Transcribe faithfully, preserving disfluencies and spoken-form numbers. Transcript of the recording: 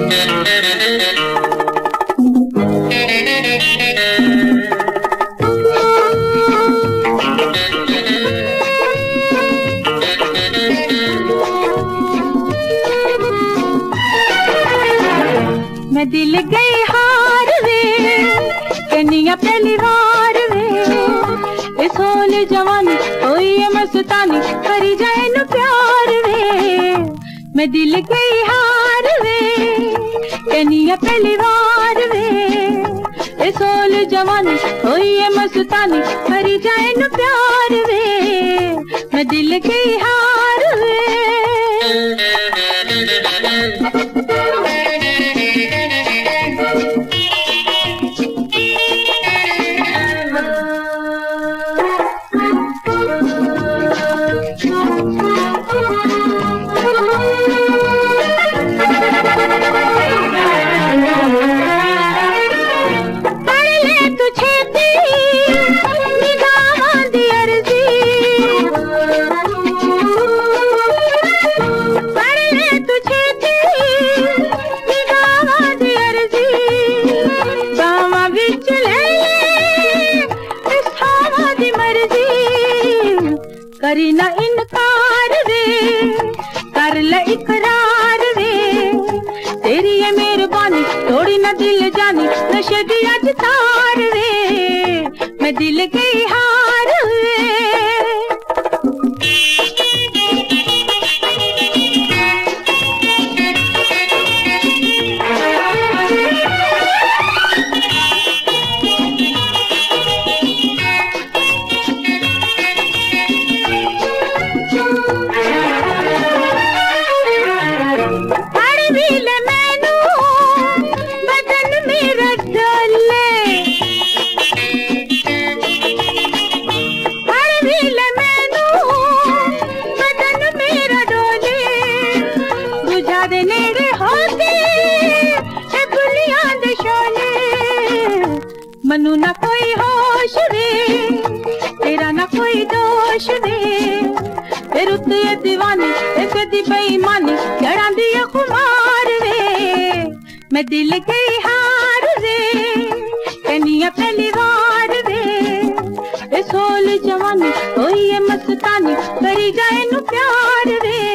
मैं दिल गई हार वे कन्या पहली बार वे इस होली जवानी होई है मस्तानी करी जाए न प्यार वे। मैं दिल गई हार वे कन्या पहली बार वे इस होली जवानी होई है मस्तानी करी जाए न प्यार वे। मैं दिल गई हार वे। करी ना इनकार वे कर ले इकरार वे तेरी है मेहरबानी थोड़ी ना दिल जानी नशे दी अज तार वे। मैं दिल गई हार वे। मनु ना कोई होश वे तेरा ना कोई दोष वे फिर उत्ते दीवानी इसे दी बेईमानी जड़ा दी खुमार वे। मैं दिल गई हार वे कन्या पहली बार वे इस होली जवानी होई है मस्तानी करी जाए नु प्यार वे।